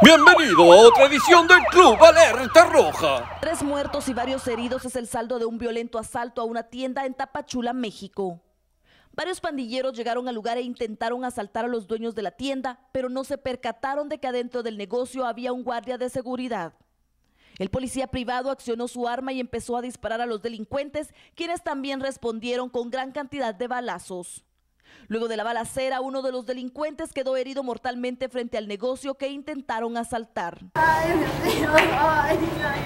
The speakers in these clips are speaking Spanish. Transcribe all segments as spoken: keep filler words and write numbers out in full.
Bienvenido a otra edición del Club Alerta Roja. Tres muertos y varios heridos es el saldo de un violento asalto a una tienda en Tapachula, México. Varios pandilleros llegaron al lugar e intentaron asaltar a los dueños de la tienda, pero no se percataron de que adentro del negocio había un guardia de seguridad. El policía privado accionó su arma y empezó a disparar a los delincuentes, quienes también respondieron con gran cantidad de balazos. Luego de la balacera, uno de los delincuentes quedó herido mortalmente frente al negocio que intentaron asaltar. Ay, Dios mío, ay, ay,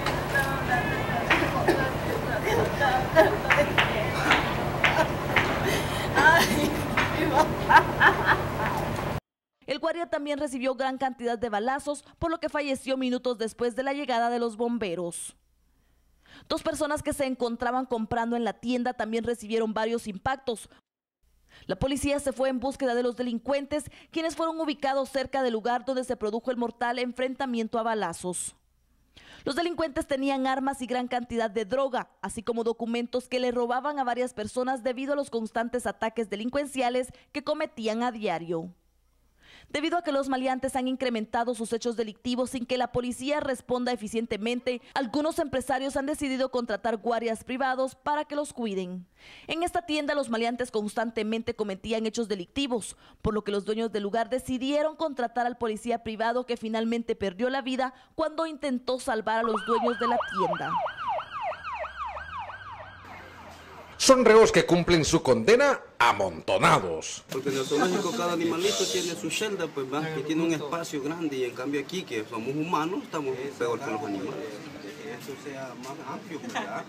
El guardia también recibió gran cantidad de balazos, por lo que falleció minutos después de la llegada de los bomberos. Dos personas que se encontraban comprando en la tienda también recibieron varios impactos. La policía se fue en búsqueda de los delincuentes, quienes fueron ubicados cerca del lugar donde se produjo el mortal enfrentamiento a balazos. Los delincuentes tenían armas y gran cantidad de droga, así como documentos que le robaban a varias personas debido a los constantes ataques delincuenciales que cometían a diario. Debido a que los maleantes han incrementado sus hechos delictivos sin que la policía responda eficientemente, algunos empresarios han decidido contratar guardias privados para que los cuiden. En esta tienda los maleantes constantemente cometían hechos delictivos, por lo que los dueños del lugar decidieron contratar al policía privado, que finalmente perdió la vida cuando intentó salvar a los dueños de la tienda. Son reos que cumplen su condena amontonados. Porque en el zoológico cada animalito tiene su celda, pues va, que tiene un espacio grande, y en cambio aquí, que somos humanos, estamos peor que los animales. Eso sea más amplio, ¿verdad?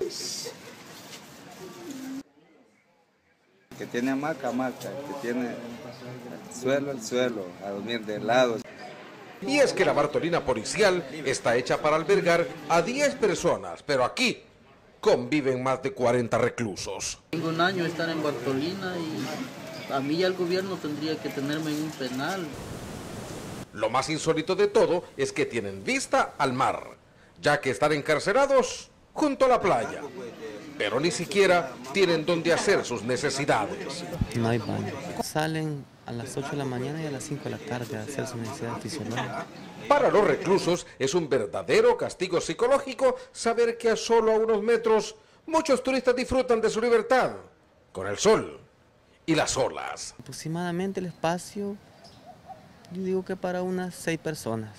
Que tiene hamaca, hamaca, que tiene suelo, el suelo, a dormir de lado. Y es que la Bartolina policial está hecha para albergar a diez personas, pero aquí conviven más de cuarenta reclusos. Tengo un año de estar en Bartolina y a mí ya el gobierno tendría que tenerme en un penal. Lo más insólito de todo es que tienen vista al mar, ya que están encarcelados junto a la playa, pero ni siquiera tienen donde hacer sus necesidades. No hay baño. Salen a las ocho de la mañana y a las cinco de la tarde a hacer su necesidad fisiológica. Para los reclusos es un verdadero castigo psicológico saber que a solo a unos metros muchos turistas disfrutan de su libertad, con el sol y las olas. Aproximadamente el espacio, yo digo que para unas seis personas.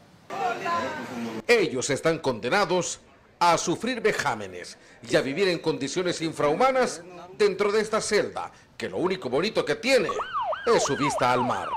Ellos están condenados a sufrir vejámenes y a vivir en condiciones infrahumanas dentro de esta celda, que lo único bonito que tiene es su vista al mar.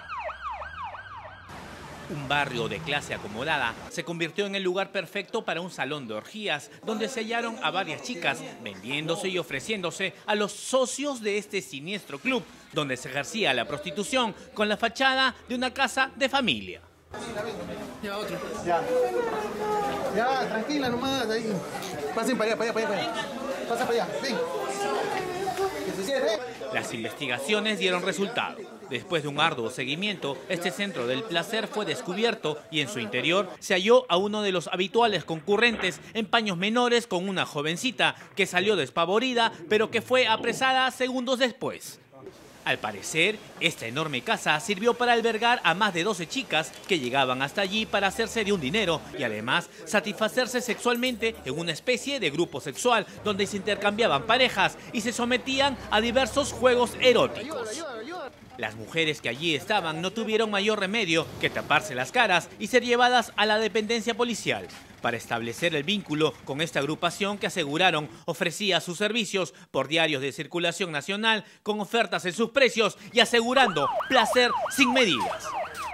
Un barrio de clase acomodada se convirtió en el lugar perfecto para un salón de orgías, donde se hallaron a varias chicas vendiéndose y ofreciéndose a los socios de este siniestro club, donde se ejercía la prostitución con la fachada de una casa de familia. Ya, otro. Ya. Ya, tranquila nomás, ahí. Pasen para allá, para allá, para allá. Pasa para allá, ven. Que se cierre. Las investigaciones dieron resultado. Después de un arduo seguimiento, este centro del placer fue descubierto y en su interior se halló a uno de los habituales concurrentes en paños menores con una jovencita que salió despavorida, pero que fue apresada segundos después. Al parecer, esta enorme casa sirvió para albergar a más de doce chicas que llegaban hasta allí para hacerse de un dinero y además satisfacerse sexualmente en una especie de grupo sexual donde se intercambiaban parejas y se sometían a diversos juegos eróticos. Las mujeres que allí estaban no tuvieron mayor remedio que taparse las caras y ser llevadas a la dependencia policial para establecer el vínculo con esta agrupación que aseguraron ofrecía sus servicios por diarios de circulación nacional con ofertas en sus precios y asegurando placer sin medidas.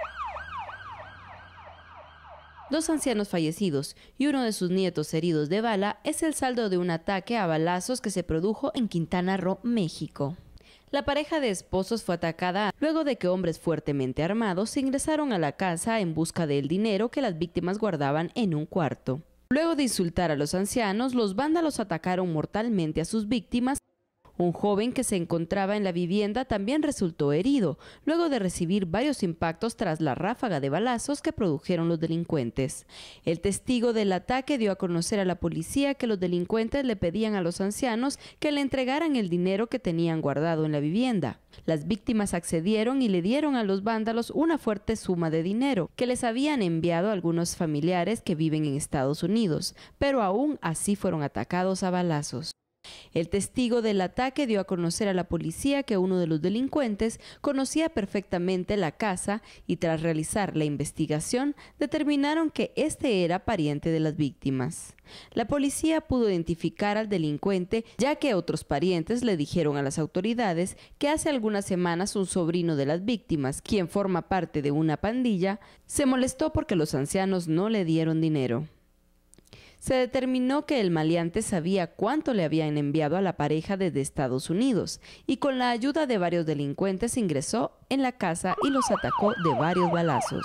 Dos ancianos fallecidos y uno de sus nietos heridos de bala es el saldo de un ataque a balazos que se produjo en Quintana Roo, México. La pareja de esposos fue atacada luego de que hombres fuertemente armados ingresaron a la casa en busca del dinero que las víctimas guardaban en un cuarto. Luego de insultar a los ancianos, los vándalos atacaron mortalmente a sus víctimas. Un joven que se encontraba en la vivienda también resultó herido, luego de recibir varios impactos tras la ráfaga de balazos que produjeron los delincuentes. El testigo del ataque dio a conocer a la policía que los delincuentes le pedían a los ancianos que le entregaran el dinero que tenían guardado en la vivienda. Las víctimas accedieron y le dieron a los vándalos una fuerte suma de dinero que les habían enviado algunos familiares que viven en Estados Unidos, pero aún así fueron atacados a balazos. El testigo del ataque dio a conocer a la policía que uno de los delincuentes conocía perfectamente la casa y tras realizar la investigación determinaron que este era pariente de las víctimas. La policía pudo identificar al delincuente ya que otros parientes le dijeron a las autoridades que hace algunas semanas un sobrino de las víctimas, quien forma parte de una pandilla, se molestó porque los ancianos no le dieron dinero. Se determinó que el maleante sabía cuánto le habían enviado a la pareja desde Estados Unidos y con la ayuda de varios delincuentes ingresó en la casa y los atacó de varios balazos.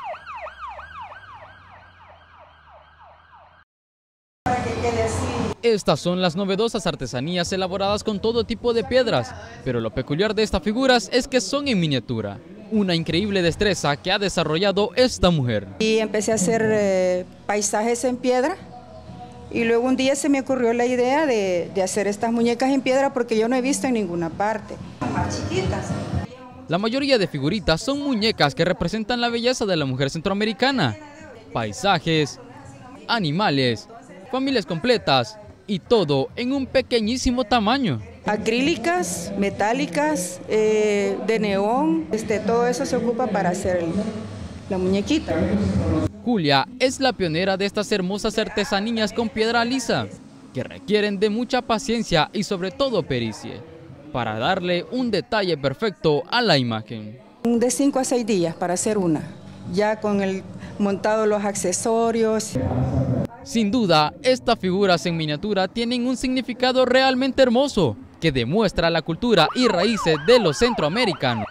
Estas son las novedosas artesanías elaboradas con todo tipo de piedras, pero lo peculiar de estas figuras es que son en miniatura. Una increíble destreza que ha desarrollado esta mujer. Y empecé a hacer eh, paisajes en piedra. Y luego un día se me ocurrió la idea de, de hacer estas muñecas en piedra porque yo no he visto en ninguna parte. Más chiquitas. La mayoría de figuritas son muñecas que representan la belleza de la mujer centroamericana. Paisajes, animales, familias completas y todo en un pequeñísimo tamaño. Acrílicas, metálicas, eh, de neón, este, todo eso se ocupa para hacer el, la muñequita. Julia es la pionera de estas hermosas artesanías con piedra lisa, que requieren de mucha paciencia y sobre todo pericia, para darle un detalle perfecto a la imagen. De cinco a seis días para hacer una, ya con el montado los accesorios. Sin duda, estas figuras en miniatura tienen un significado realmente hermoso, que demuestra la cultura y raíces de los centroamericanos.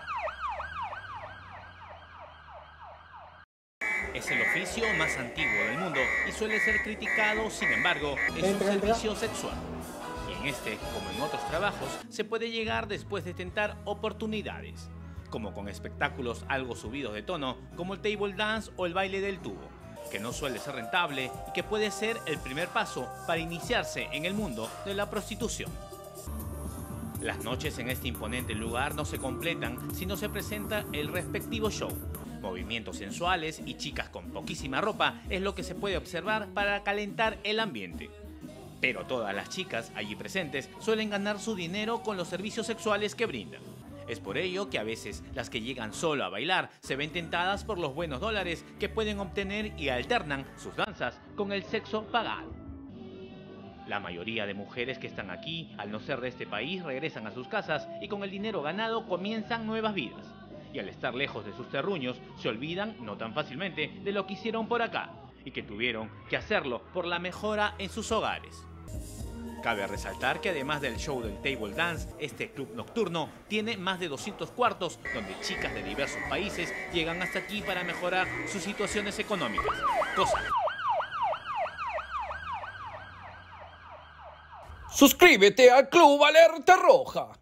Es el oficio más antiguo del mundo y suele ser criticado, sin embargo, es un servicio sexual. Y en este, como en otros trabajos, se puede llegar después de tentar oportunidades, como con espectáculos algo subidos de tono, como el table dance o el baile del tubo, que no suele ser rentable y que puede ser el primer paso para iniciarse en el mundo de la prostitución. Las noches en este imponente lugar no se completan si no se presenta el respectivo show. Movimientos sensuales y chicas con poquísima ropa es lo que se puede observar para calentar el ambiente. Pero todas las chicas allí presentes suelen ganar su dinero con los servicios sexuales que brindan. Es por ello que a veces las que llegan solo a bailar se ven tentadas por los buenos dólares que pueden obtener y alternan sus danzas con el sexo pagado. La mayoría de mujeres que están aquí, al no ser de este país, regresan a sus casas y con el dinero ganado comienzan nuevas vidas. Y al estar lejos de sus terruños, se olvidan, no tan fácilmente, de lo que hicieron por acá y que tuvieron que hacerlo por la mejora en sus hogares. Cabe resaltar que además del show del table dance, este club nocturno tiene más de doscientos cuartos donde chicas de diversos países llegan hasta aquí para mejorar sus situaciones económicas. Cosa. Suscríbete al Club Alerta Roja.